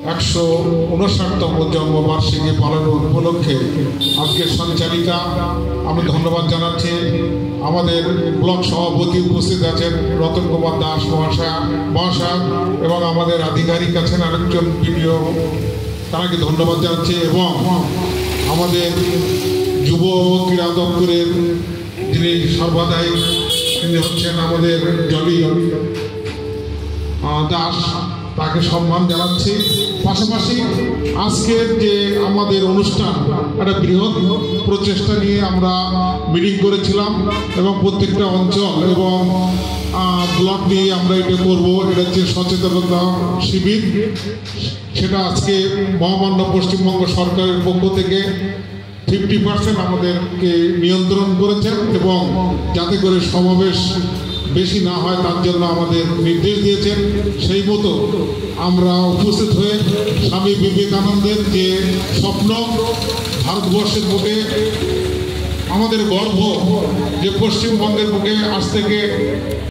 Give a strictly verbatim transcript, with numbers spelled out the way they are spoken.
একশো উনষাটতম জন্মবার্ষিকী পালন উপলক্ষে আজকে সঞ্চালিকা আমি ধন্যবাদ জানাচ্ছি। আমাদের ব্লক সভাপতি উপস্থিত আছেন রতন কুমার দাস মহাশয় মহাশয় এবং আমাদের আধিকারিক আছেন আরেকজন বিডিও, তাকে ধন্যবাদ জানাচ্ছি। এবং আমাদের যুব ক্রীড়া দপ্তরের যিনি সর্বাদাই তিনি হচ্ছেন আমাদের জলি দাস, তাকে সম্মান জানাচ্ছি। পাশাপাশি আজকের যে আমাদের অনুষ্ঠান একটা বৃহৎ প্রচেষ্টা নিয়ে আমরা মিটিং করেছিলাম এবং প্রত্যেকটা অঞ্চল এবং ব্লক নিয়ে আমরা এটা করবো। এটা হচ্ছে সচেতনতা শিবির, সেটা আজকে মহামান্য পশ্চিমবঙ্গ সরকারের পক্ষ থেকে ফিফটি পার্সেন্ট আমাদেরকে নিয়ন্ত্রণ করেছেন এবং যাতে করে সমাবেশ বেশি না হয় তার জন্য আমাদের নির্দেশ দিয়েছেন। সেই মতো আমরা উপস্থিত হয়ে স্বামী বিবেকানন্দের যে স্বপ্ন, ভারতবর্ষের বুকে আমাদের গর্ব যে পশ্চিমবঙ্গের বুকে আজ থেকে